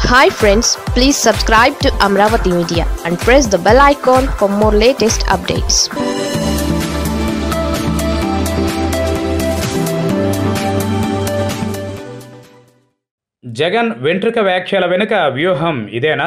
Hi friends, please subscribe to Amaravathi Media and press the bell icon for more latest updates. Jagan వెంట్రుక వ్యాఖ్యల వెనుక వ్యూహం ఇదేనా?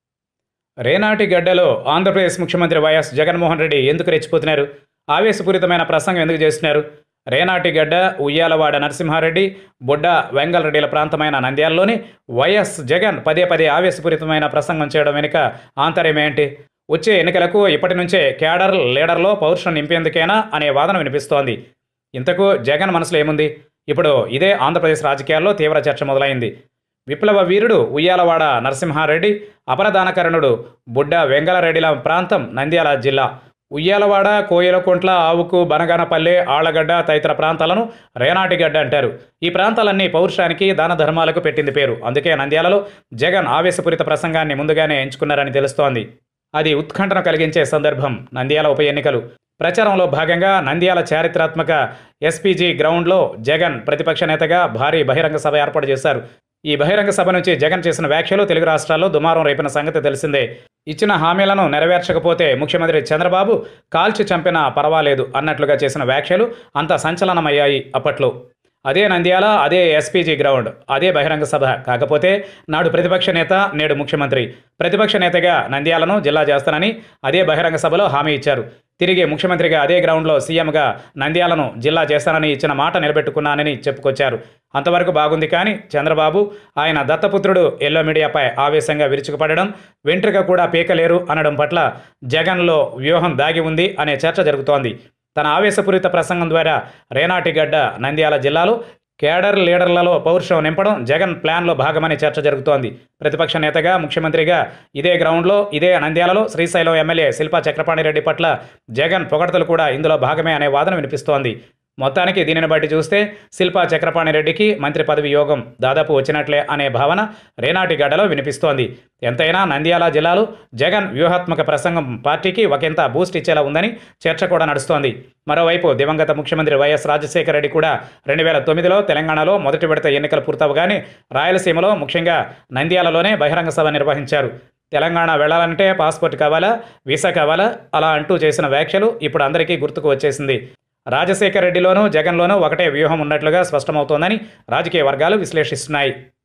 రేనాటి గడ్డలో ఆంధ్రప్రదేశ్ ముఖ్యమంత్రి వైఎస్ జగన్మోహన్ రెడ్డి ఎందుకు రెచ్చిపోతున్నారు? ఆవేశపూరితమైన ప్రసంగం ఎందుకు చేస్తున్నారు? రేనాటి గడ్డ, ఉయ్యాలవాడ నరసింహారెడ్డి, బొడ్డ వెంగళరెడ్డిల ప్రాంతమైన నంద్యాలలోని వైఎస్ జగన్ పదే పదే ఆవేశపూరితమైన ప్రసంగం చేయడం వెనుక ఆంతర్యం ఏంటి? వచ్చే ఎన్నికలకు ఇప్పటి నుంచే క్యాడర్ లీడర్లో పౌరుషం నింపేందుకేనా అనే వాదన వినిపిస్తోంది. ఇంతకు జగన్ మనసులో ఏముంది? ఇప్పుడు ఇదే ఆంధ్రప్రదేశ్ రాజకీయాల్లో తీవ్ర చర్చ మొదలైంది. విప్లవ వీరుడు ఉయ్యాలవాడ నరసింహారెడ్డి, అపరదానకరణుడు బుడ్డ వెంగళరెడ్డిల ప్రాంతం నంద్యాల జిల్లా. ఉయ్యాలవాడ, కోయిలకుంట్ల, ఆవుకు, బనగానపల్లె, ఆళ్లగడ్డ తదితర ప్రాంతాలను రేనాటిగడ్డ అంటారు. ఈ ప్రాంతాలన్నీ పౌరుషానికి, దాన ధర్మాలకు పెట్టింది పేరు. అందుకే నంద్యాలలో జగన్ ఆవేశపూరిత ప్రసంగాన్ని ముందుగానే ఎంచుకున్నారని తెలుస్తోంది. అది ఉత్కంఠను కలిగించే సందర్భం నంద్యాల ఉప ఎన్నికలు. ప్రచారంలో భాగంగా నంద్యాల చారిత్రాత్మక ఎస్పీజీ గ్రౌండ్లో జగన్ ప్రతిపక్ష నేతగా భారీ బహిరంగ సభ ఏర్పాటు చేశారు. ఈ బహిరంగ సభ నుంచి జగన్ చేసిన వ్యాఖ్యలు తెలుగు రాష్ట్రాల్లో దుమారం రేపిన సంగతి తెలిసిందే. ఇచ్చిన హామీలను నెరవేర్చకపోతే ముఖ్యమంత్రి చంద్రబాబు కాల్చి చంపినా పర్వాలేదు అన్నట్లుగా చేసిన వ్యాఖ్యలు అంత సంచలనమయ్యాయి అప్పట్లో. అదే నంద్యాల, అదే ఎస్పీజీ గ్రౌండ్, అదే బహిరంగ సభ. కాకపోతే నాడు ప్రతిపక్ష నేత, నేడు ముఖ్యమంత్రి. ప్రతిపక్ష నేతగా నంద్యాలను జిల్లా చేస్తానని అదే బహిరంగ సభలో హామీ ఇచ్చారు. తిరిగి ముఖ్యమంత్రిగా అదే గ్రౌండ్లో సీఎంగా నంద్యాలను జిల్లా చేస్తానని ఇచ్చిన మాట నిలబెట్టుకున్నానని చెప్పుకొచ్చారు. అంతవరకు బాగుంది. కానీ చంద్రబాబు, ఆయన దత్తపుత్రుడు ఎల్లో మీడియాపై ఆవేశంగా విరుచుకుపడడం, వెంట్రుక కూడా పీకలేరు అనడం పట్ల జగన్లో వ్యూహం దాగి ఉంది అనే చర్చ జరుగుతోంది. తన ఆవేశపూరిత ప్రసంగం ద్వారా రేనాటిగడ్డ, నంద్యాల జిల్లాలో కేడర్ లీడర్లలో పౌరుషం నింపడం జగన్ ప్లాన్లో భాగమని చర్చ జరుగుతోంది. ప్రతిపక్ష నేతగా, ముఖ్యమంత్రిగా ఇదే గ్రౌండ్లో, ఇదే నంద్యాలలో శ్రీశైలం ఎమ్మెల్యే శిల్పా చక్రపాణిరెడ్డి పట్ల జగన్ పొగడ్తలు కూడా ఇందులో భాగమే అనే వాదన వినిపిస్తోంది. మొత్తానికి దీనిని బట్టి చూస్తే శిల్పా చక్రపాణిరెడ్డికి మంత్రి పదవి యోగం దాదాపు వచ్చినట్లే అనే భావన రేనాటిగడ్డలో వినిపిస్తోంది. ఎంతైనా నంద్యాల జిల్లాలో జగన్ వ్యూహాత్మక ప్రసంగం పార్టీకి ఒకంత బూస్ట్ ఇచ్చేలా ఉందని చర్చ కూడా నడుస్తోంది. మరోవైపు దివంగత ముఖ్యమంత్రి వైఎస్ రాజశేఖర రెడ్డి కూడా 2009లో తెలంగాణలో మొదటి విడత ఎన్నికలు పూర్తవగానే రాయలసీమలో, ముఖ్యంగా నంద్యాలలోనే బహిరంగ సభ నిర్వహించారు. తెలంగాణ వెళ్లాలంటే పాస్పోర్ట్ కావాలా, వీసా కావాలా, అలా అంటూ చేసిన వ్యాఖ్యలు ఇప్పుడు అందరికీ గుర్తుకు వచ్చేసింది. రాజశేఖర రెడ్డిలోనూ జగన్లోనూ ఒకటే వ్యూహం ఉన్నట్లుగా స్పష్టమవుతోందని రాజకీయ వర్గాలు విశ్లేషిస్తున్నాయి.